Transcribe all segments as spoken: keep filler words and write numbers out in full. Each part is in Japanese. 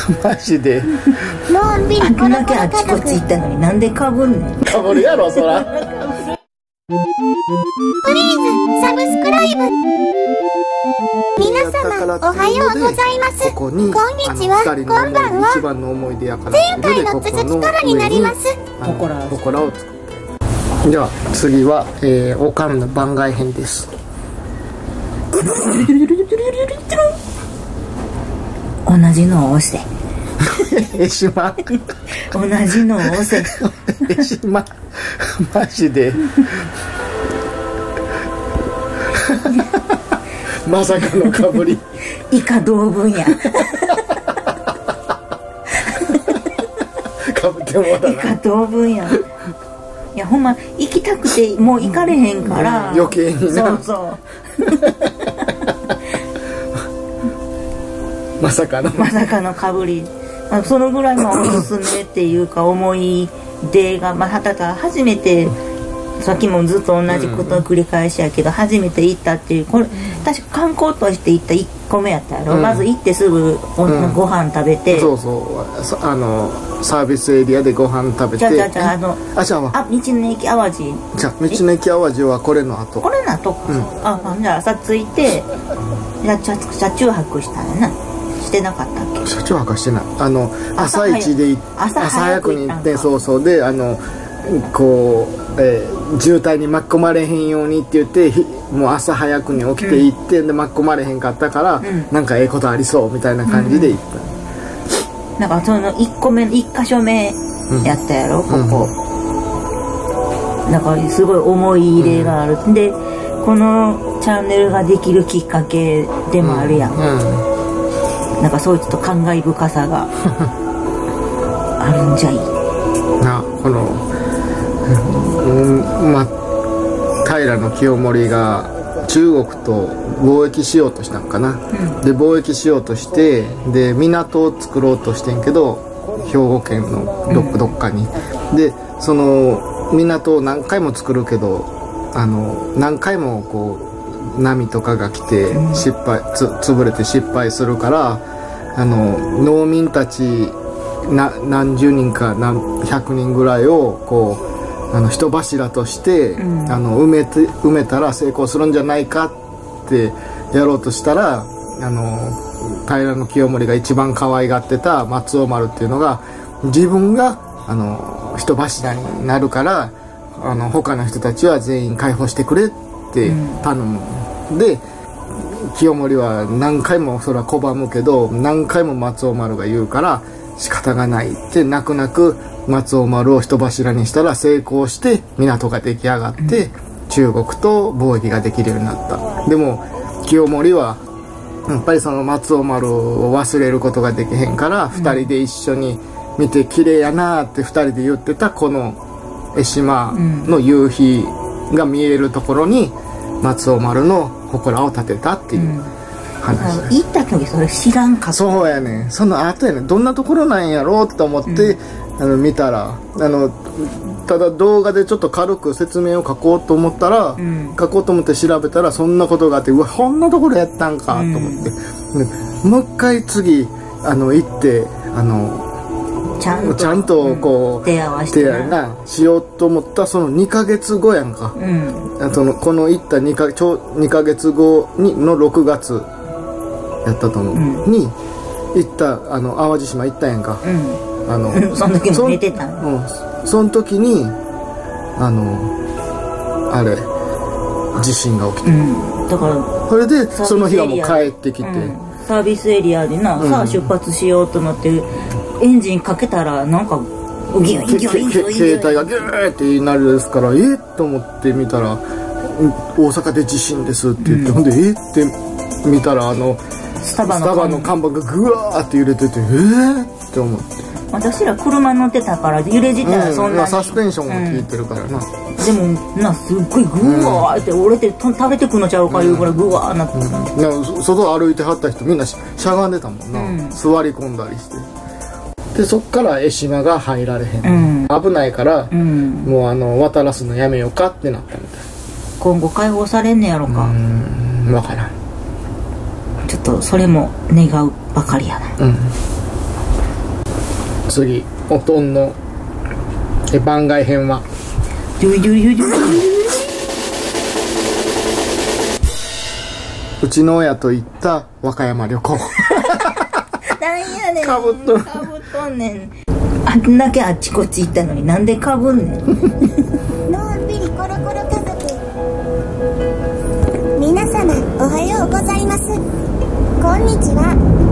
マジでのんびりあんだけあちこち行ったのになんでかぶんねん。 かぶるやろそら。 プリーズサブスクライブ。皆様おはようございます。 ここにこんにちは、こんばんは。 一番の思い出やから前回の続きからになります。 ほこらほこらを作って。では次は、えー、おかんの番外編です。 同じのを押せ。 えしま同じのを押せ。 えしまマジでまさかのかぶり。 以下同文や。 かぶってもうたな。 以下同文や。いやほんま行きたくてもう行かれへんから、 うん、余計にな。 そうそうまさかのまさかのかぶり。まあ、そのぐらいのおすすめっていうか思い出が、まあ、ただ初めてさっきもずっと同じことを繰り返しやけど、うん、初めて行ったっていうこれ確か観光として行ったいっこめやったやろ、うん、まず行ってすぐご、うん、ご飯食べて、 そうそうあのサービスエリアでご飯食べて、 じゃじゃじゃあのあじゃああ道の駅淡路じゃあ道の駅淡路はこれの後これの後か、うん、あじゃあ朝着いて車中泊したんやな。してなかったっけ。 車中泊はしてない。あの朝一で朝早くに行ってそうそうであのこう、えー、渋滞に巻き込まれへんようにって言ってもう朝早くに起きて行って、うん、で巻き込まれへんかったから、うん、なんかええことありそうみたいな感じで行った、 うん、なんかそのいっこめいっ箇所目やったやろ、うん、ここ、うん、なんかすごい思い入れがある、うん、でこのチャンネルができるきっかけでもあるやん、うんうんなんかそういうちょっと感慨深さがあるんじゃいな。この、うんま、平清盛が中国と貿易しようとしたんかな、うん、で貿易しようとしてで港を作ろうとしてんけど兵庫県のどっかどっかに、うん、でその港を何回も作るけどあの何回もこう波とかが来て失敗つ潰れて失敗するからあの農民たちな何十人か何百人ぐらいをこうあの人柱として、うん、あの埋めて埋めたら成功するんじゃないかってやろうとしたらあの平清盛が一番可愛がってた松尾丸っていうのが自分があの人柱になるからあの他の人たちは全員解放してくれって頼む、うん、で清盛は何回もそれは拒むけど何回も松尾丸が言うから仕方がないって泣く泣く松尾丸を人柱にしたら成功して港が出来上がって、うん、中国と貿易ができるようになった。でも清盛はやっぱりその松尾丸を忘れることができへんから、うん、ふたりで一緒に見て綺麗やなってふたりで言ってたこの江島の夕日が見えるところに松尾丸の祠を建てたっていう話、 うん、行った時それ知らんかった。 そうやねその後やねどんなところなんやろうと思って、うん、あの見たらあのただ動画でちょっと軽く説明を書こうと思ったら、うん、書こうと思って調べたらそんなことがあってうわこんなところやったんかと思って、うん、もう一回次あの行ってあのちゃんとちゃんとこう、 うん、手合わせてなしようと思ったそのにかげつごやんか、うん、そのこの行ったにかげつごにのろくがつやったと思う、うん、に行ったあの淡路島行ったやんか、うん、あのその時も寝てたの、 うん、その時にあのあれ地震が起きて、うん、だからそれでその日はもう帰ってきて、うん、 サービスエリアでな、うん、さあ出発しようと思ってエンジンかけたらなんかギュンギュンギュンギュン携帯がギューってなるですからえっと思って見たら大阪で地震ですって言って、うん、ほんでえって見たらあのスタバ の, スタバの看板がグワーって揺れててえーって思って私ら車乗ってたから揺れ自体はそんなに、うんまあ、 サスペンションが効いてるからな、うん、 でもなすっごいグワーって折れて食べてくのちゃうかいうぐらいグワーなって、 うんうん、外歩いてはった人みんなしゃがんでたもんな、うん、座り込んだりしてでそっから江島が入られへん、うん、危ないから、うん、もうあの渡らすのやめようかってなったみたい。 今後解放されんねやろか。 うん分からん。 ちょっとそれも願うばかりやな、 うん次おとんのえ番外編はジュリジュリジュリジュリうちの親と行った和歌山旅行なんやねんかぶっとんかぶっとんねん。あんだけあっちこっち行ったのになんでかぶんねんのんびりコロコロ家族、皆様おはようございます、こんにちは。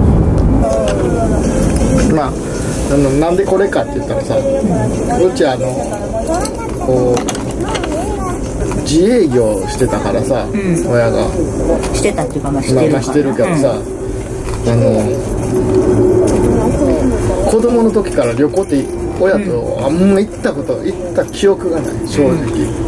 まああのなんでこれかって言ったらさ、うちあのこう自営業してたからさ、 ん親がしてたっていうかまあしてるかまあまあしてるけどさ、あの子供の時から旅行って親とあんま行ったこと行った記憶がない正直、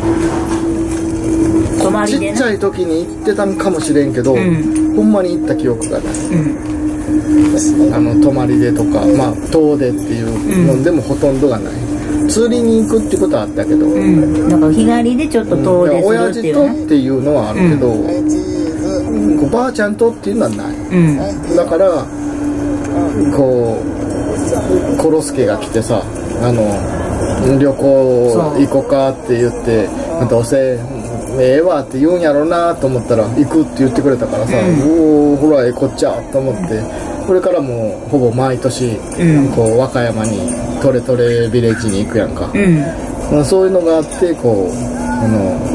泊まりちでねっちゃい時に行ってたんかもしれんけど、 んほんまに行った記憶がない、 うんあの泊まりでとか、まあ遠出っていうのでもほとんどがない、釣りに行くってことはあったけど、 うんだから日帰りでちょっと遠出する親父とっっていうねていうのはあるけど、こうばあちゃんとっていうのはない、 うんだからこうコロスケが来てさ、あの旅行行こうかって言ってどうせええわって言うんやろうなと思ったら行くって言ってくれたからさ、 うんおおほらええこっちゃと思って、これからもうほぼ毎年、 うんこう和歌山にトレトレビレッジに行くやんか、 うんまあそういうのがあってこうあ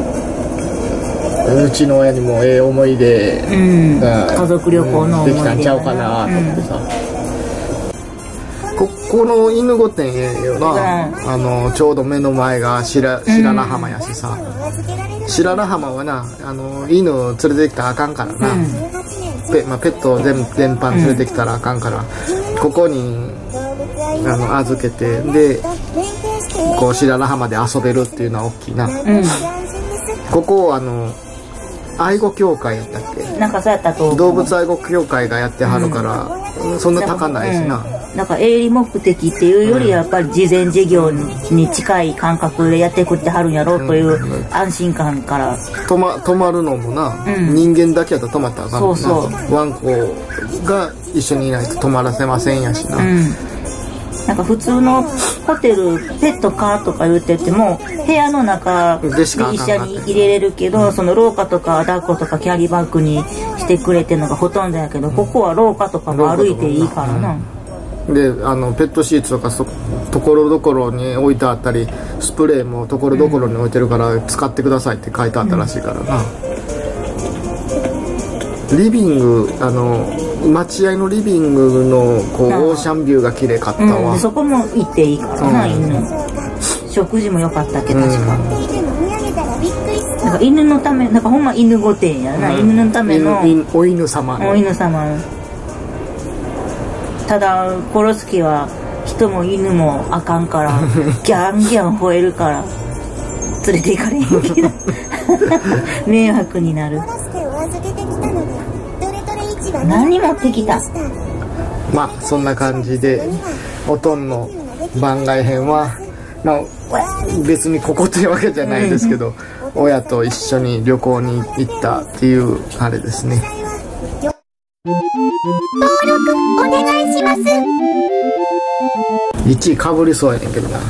のうちの親にもええ思い出うんが、 家族旅行の思い出できたんちゃうかなと思ってさ、ここの犬御殿ええよな、あのちょうど目の前が白白良浜やしさ、白良浜はなあの犬連れてきたらあかんからな、ペ, まあ、ペットを全全般連れてきたらあかんから、ここにあの預けてでこう白良浜で遊べるっていうのは大きいな、 うんここあの愛護協会やったっけ、 なんかそうやったと思う動物愛護協会がやってはるから、うん、そんな高ないしな、 うんなんか営利目的っていうよりやっぱり慈善事業に近い感覚でやってくってはるんやろうという安心感から泊ま、泊まるのもな、 うん、 人間だけやと泊まったらあかんもんな、 そうそうワンコが一緒にいないと泊まらせませんやしな、 うんなんか普通のホテルペットカーとか言ってても部屋の中で一緒に入れれるけど、その廊下とか抱っことかキャリーバッグにしてくれてるのがほとんどやけど、ここは廊下とかも歩いていいからな、 であのペットシーツとかそところどころに置いてあったりスプレーもところどころに置いてるから使ってくださいって書いてあったらしいからな、うん、リビングあの待合のリビングのこうオーシャンビューが綺麗かったわ、 うん、そこも行っていいからな、うん、犬食事も良かったっけ確か、うん、なんか犬のためなんかほんま犬御殿やな、うん、犬のためのお犬様お犬様ただコロスケは人も犬もあかんからギャンギャン吠えるから連れて行かれへんけど迷惑になる。何持ってきた？ まあそんな感じでおとんの番外編は、まあ、別にここっていうわけじゃないですけど、うん、親と一緒に旅行に行ったっていうあれですね。 登録お願いします。 いちいかぶりそうやねんけどな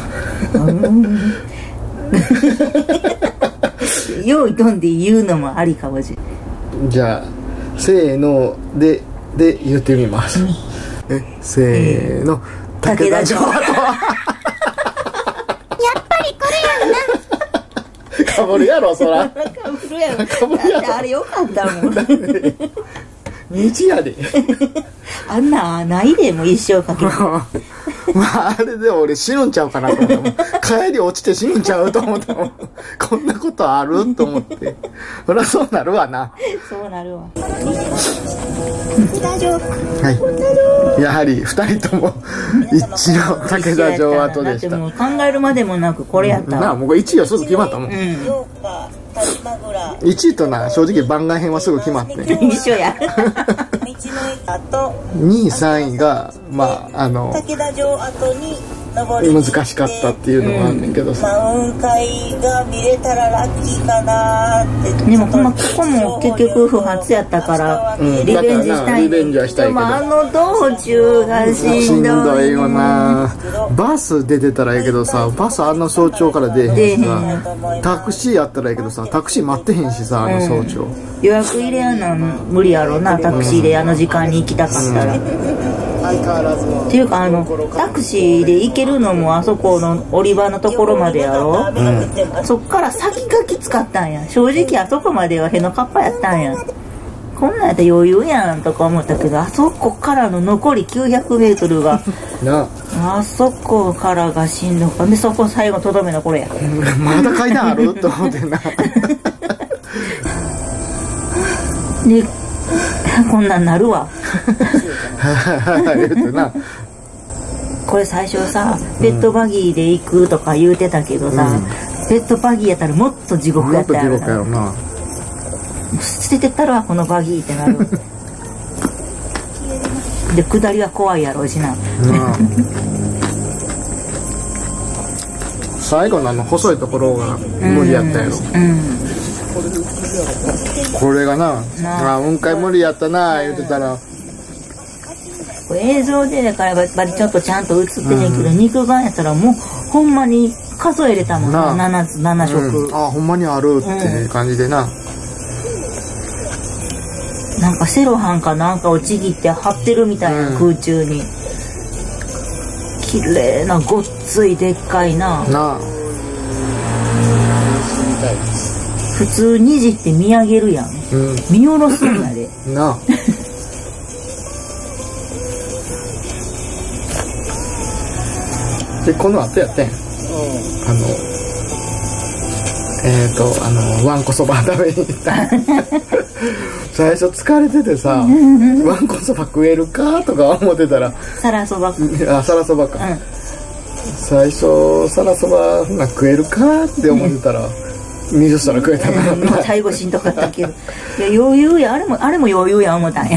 よいどんで言うのもありかもしれん。 じゃあせーのでで言ってみます、うん、えせーの、えー、武田城跡やっぱりこれやんなかぶるやろそらかぶるやろかぶるやろだってあれよかったもん日やであんなないでも一生かけてまああれで俺死ぬんちゃうかなと思ったもん帰り落ちて死ぬんちゃうと思ったもんこんなことあると思ってそりゃそうなるわなそうなるわはいやはりふたりとも一致の武田城跡でした。 だってもう考えるまでもなくこれやったわ、 なあもういちいはすぐ決まったもん、うん、いちいとな正直番外編はすぐ決まって一緒やにいさんいがまああの武田城跡に難しかったっていうのがあるんだけどさ、 雲海が見れたらラッキーかなって。でもこのここも結局不発やったから、 うん、 リベンジしたい。 リベンジはしたいけど、 でもあの道中がしんどい。 しんどいよな。バス出てたらいいけどさ、バスあんな早朝から出へんしさ、タクシーやったらいいけどさ、タクシー待ってへんしさ、あの早朝、うん、 予約入れやんの無理やろな、タクシーであの時間に行きたかったら、うん、っていうかあのタクシーで行けるのもあそこの降り場のところまでやろ、うん、そっから先がきつかったんや。正直あそこまではへのかっぱやったんや。こんなんやったら余裕やんとか思ったけど、あそこからの残りきゅうひゃくメートルがなあそこからがしんどか。でそこ最後とどめの頃やまだ階段あると思ってなでこんなんなるわ言うてな。 これ最初さペットバギーで行くとか言うてたけどさ、うん、ペットバギーやったらもっと地獄やったやろな。もっと地獄やろな。捨ててったらこのバギーってなるで下りは怖いやろうしな、うん、 最後のあの細いところが無理やったやろ、うんうん、これがなあ雲海無理やったな言うてたら、 これ映像でだからやっぱりちょっとちゃんと映ってへんけど、うん、肉眼やったらもうほんまに数えれたもんな、ななつななしょく、 うん、あほんまにあるっていう感じでな、 うん、なんかセロハンかなんかをちぎって張ってるみたいな、うん、空中に綺麗なごっついでっかいななあ。普通虹って見上げるやん、うん、見下ろすんやでなあでこの後やってん、うん、あのえっ、ー、とあのわんこそば食べに行った最初疲れててさわんこそば食えるかとか思ってたらさらそばあさらそばか、うん、最初さらそばが食えるかって思ってたら水皿食えたな、うん、 最後しんどかったけどいや余裕やあれもあれも余裕や思ったんや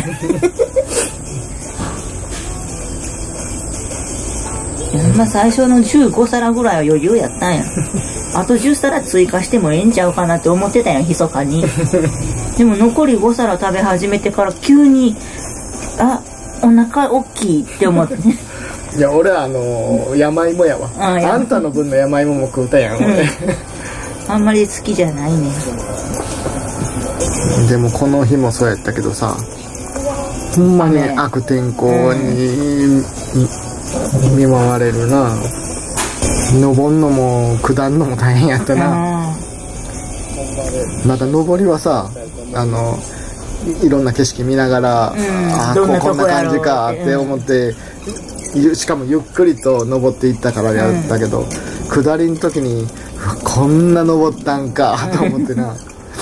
まあ最初のじゅうごさらぐらいは余裕やったんやあとじゅっさら追加してもええんちゃうかなって思ってたんや密かにでも残りごさら食べ始めてから急にあお腹大きいって思ってねいや俺はあのー、山芋やわ あ, あんたの分の山芋も食うたやん、うん、 あんまり好きじゃないね。 でもこの日もそうやったけどさほんまに悪天候に、うん見舞われるな。登んのも下んのも大変やったな。また登りはさあのいろんな景色見ながら、うん、ああこんな感じかって思って、うん、しかもゆっくりと登っていったからやったけど、うん、下りの時にこんな登ったんかと思ってな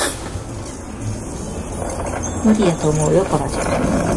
無理やと思うよこらちゃん。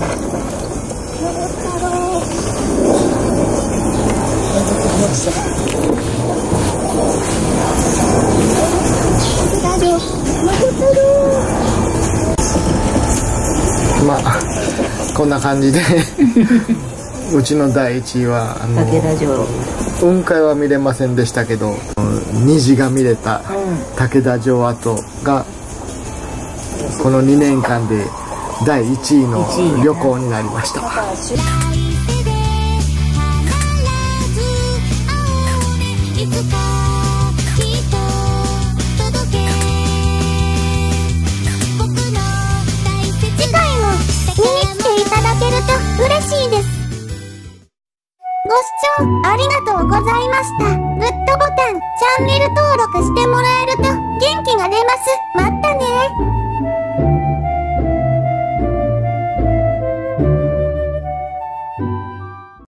まあこんな感じでうちのだいいちいはあの雲海は見れませんでしたけど虹が見れた竹田城跡がこのにねんかんでだいいちいの旅行になりました。 嬉しいです。ご視聴ありがとうございました。グッドボタン、チャンネル登録してもらえると元気が出ます。またね。